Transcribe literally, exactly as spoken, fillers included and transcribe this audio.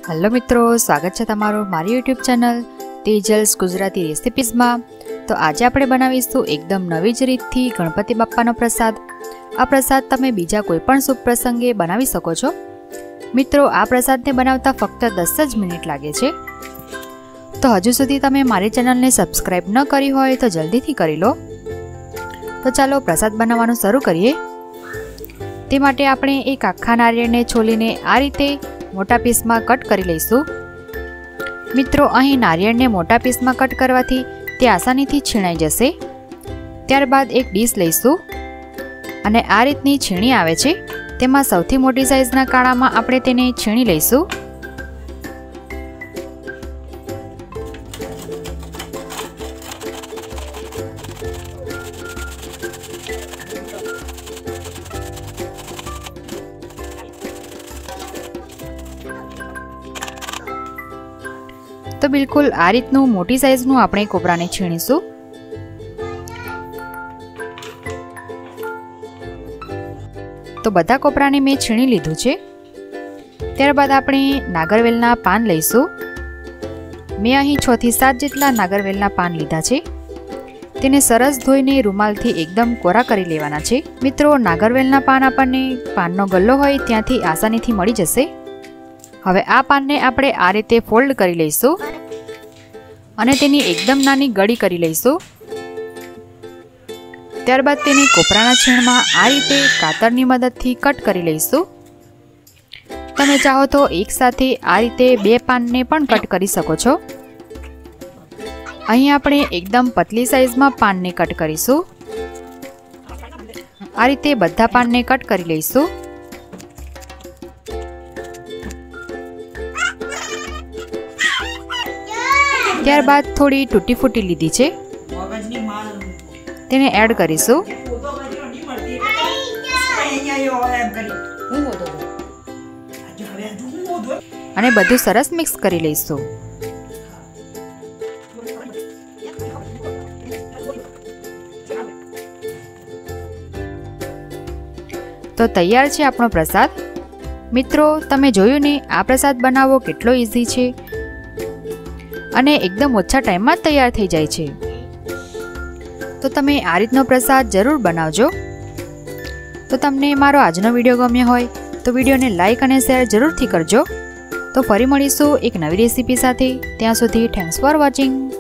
Hello मित्रों, स्वागत है तमारो मारी YouTube channel Tejal's Gujarati recipes में। तो आज आपणे बनावीशुं एकदम नवी ज रीतथी गणपति बाप्पानो प्रसाद। आ प्रसाद तमे बीजा कोईपण शुभ प्रसंगे बनावी शको छो। मित्रों, आ प्रसादने बनावता फक्त दस ज मिनिट लागे छे। तो हजू सुधी तमे मारी चेनलने सब्सक्राइब न करी होय तो जल्दीथी करी लो। तो चालो प्रसाद बनाववानुं शरू करीए। ते माटे आपणे एक आखा नारिયેળને છોલીને आ रीते मोटा पीस में कट करी लईशुं। मित्रों, अहीं नारिયેળને मोटा पीस में कट करवाथी ते आसानीथी छीणाई जशे। त्यारबाद एक डीश लईशुं अने आ रीतनी छीणी आवे छे तेमां सौथी मोटी साइजना काळामां आपणे तेने छीणी लईशुं। तो बिल्कुल आ रीतनु मोटी साइजनु आपणे कोपराने छीणीशुं। तो बधा कोपराने मैं छीणी लीधुं छे। त्यारबाद आपणे नागरवेलना पान लईशुं। मैं अहीं छ थी सात जेटला नागरवेलना पान लीधा छे। तेने सरस धोईने रूमालथी एकदम कोरा करी लेवाना छे। मित्रों, नागरवेलना पान आपणने पाननो गल्लो होय त्यांथी आसानीथी मळी जशे। हवे आ पानने आपणे आ रीते फोल्ड करी लईशुं अने तेनी एकदम नानी गળી करी लईशुं। त्यारबाद तेनी कोपराना छीणमां आ रीते कातरनी मददथी कट करी लईशुं। तमे चाहो तो एक साथे आ रीते बे पानने पण कट करी शको छो। અહીં આપણે એકદમ પતલી સાઈઝમાં પાનને કટ કરીશું। આ રીતે બધા પાનને કટ કરી લઈશું। ત્યારબાદ થોડી તૂટી ફૂટી લીધી છે તેને એડ કરીશું અને બધું સરસ મિક્સ કરી લઈશું। तो तैयार है आपनो प्रसाद। मित्रों, तमे जोयुं ने आ प्रसाद बनावो केटलो इजी छे अने एकदम ओछा टाइम में तैयार थई जाय छे। तो तमे आ रीतनो प्रसाद जरूर बनावजो। तो तमने मारो आजनो विडियो गम्यो होय तो विडियो ने लाइक अने शेर जरूर थी करजो। तो फरी मळीशुं एक नवी रेसिपी साथे। त्यां सुधी थैंक्स फॉर वॉचिंग।